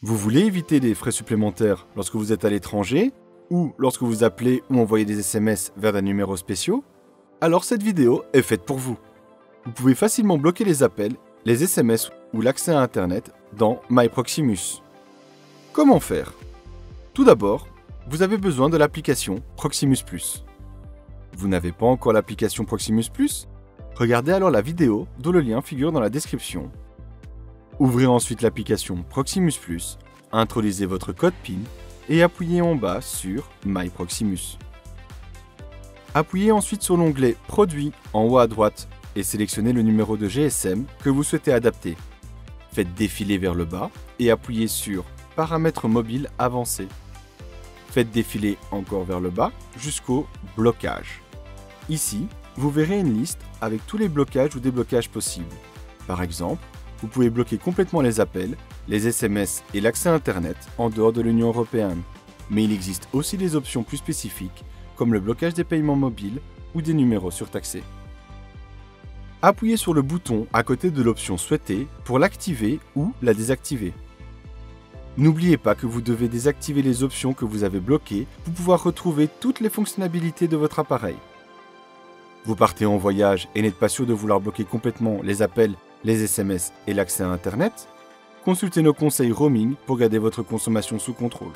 Vous voulez éviter des frais supplémentaires lorsque vous êtes à l'étranger ou lorsque vous appelez ou envoyez des SMS vers des numéros spéciaux? Alors cette vidéo est faite pour vous. Vous pouvez facilement bloquer les appels, les SMS ou l'accès à Internet dans MyProximus. Comment faire? Tout d'abord, vous avez besoin de l'application Proximus Plus. Vous n'avez pas encore l'application Proximus Plus? Regardez alors la vidéo dont le lien figure dans la description. Ouvrez ensuite l'application Proximus Plus, introduisez votre code PIN et appuyez en bas sur MyProximus. Appuyez ensuite sur l'onglet Produits en haut à droite et sélectionnez le numéro de GSM que vous souhaitez adapter. Faites défiler vers le bas et appuyez sur Paramètres mobiles avancés. Faites défiler encore vers le bas jusqu'au blocage. Ici, vous verrez une liste avec tous les blocages ou déblocages possibles. Par exemple, vous pouvez bloquer complètement les appels, les SMS et l'accès Internet en dehors de l'Union européenne. Mais il existe aussi des options plus spécifiques, comme le blocage des paiements mobiles ou des numéros surtaxés. Appuyez sur le bouton à côté de l'option souhaitée pour l'activer ou la désactiver. N'oubliez pas que vous devez désactiver les options que vous avez bloquées pour pouvoir retrouver toutes les fonctionnalités de votre appareil. Vous partez en voyage et n'êtes pas sûr de vouloir bloquer complètement les appels, les SMS et l'accès à Internet? Consultez nos conseils roaming pour garder votre consommation sous contrôle.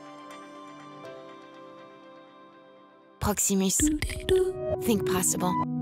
Proximus. Think possible.